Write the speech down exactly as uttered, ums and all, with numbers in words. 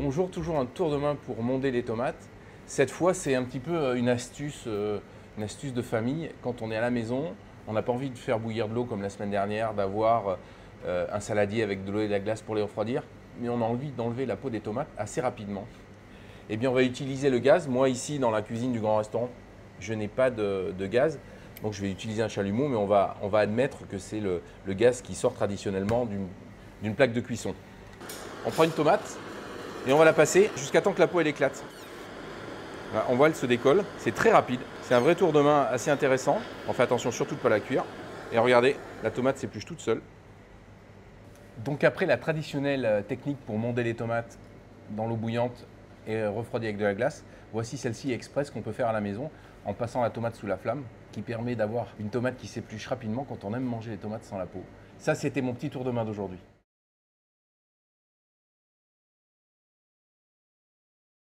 Bonjour, toujours un tour de main pour monder les tomates. Cette fois, c'est un petit peu une astuce, euh, une astuce de famille. Quand on est à la maison, on n'a pas envie de faire bouillir de l'eau comme la semaine dernière, d'avoir euh, un saladier avec de l'eau et de la glace pour les refroidir, mais on a envie d'enlever la peau des tomates assez rapidement. Eh bien, on va utiliser le gaz. Moi, ici, dans la cuisine du grand restaurant, je n'ai pas de, de gaz, donc je vais utiliser un chalumeau, mais on va, on va admettre que c'est le, le gaz qui sort traditionnellement d'une plaque de cuisson. On prend une tomate et on va la passer jusqu'à temps que la peau elle éclate. Voilà, on voit, elle se décolle, c'est très rapide, c'est un vrai tour de main assez intéressant. On fait attention surtout de ne pas la cuire. Et regardez, la tomate s'épluche toute seule. Donc après la traditionnelle technique pour monder les tomates dans l'eau bouillante et refroidir avec de la glace, voici celle-ci express qu'on peut faire à la maison en passant la tomate sous la flamme, qui permet d'avoir une tomate qui s'épluche rapidement quand on aime manger les tomates sans la peau. Ça, c'était mon petit tour de main d'aujourd'hui.